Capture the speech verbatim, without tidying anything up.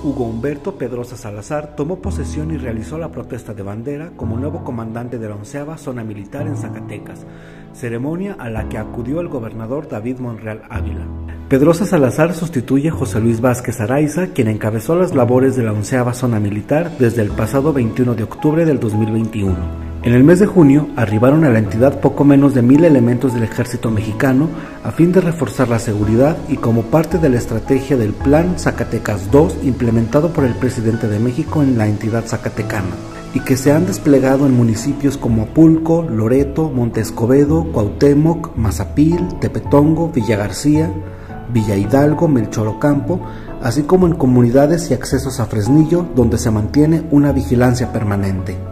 Hugo Humberto Pedrosa Salazar tomó posesión y realizó la protesta de bandera como nuevo comandante de la onceava Zona Militar en Zacatecas, ceremonia a la que acudió el gobernador David Monreal Ávila. Pedrosa Salazar sustituye a José Luis Vázquez Araiza, quien encabezó las labores de la onceava Zona Militar desde el pasado veintiuno de octubre del dos mil veintiuno. En el mes de junio arribaron a la entidad poco menos de mil elementos del ejército mexicano a fin de reforzar la seguridad y como parte de la estrategia del Plan Zacatecas dos implementado por el presidente de México en la entidad zacatecana, y que se han desplegado en municipios como Apulco, Loreto, Monte Escobedo, Cuauhtémoc, Mazapil, Tepetongo, Villa García, Villa Hidalgo, Melchor Ocampo, así como en comunidades y accesos a Fresnillo, donde se mantiene una vigilancia permanente.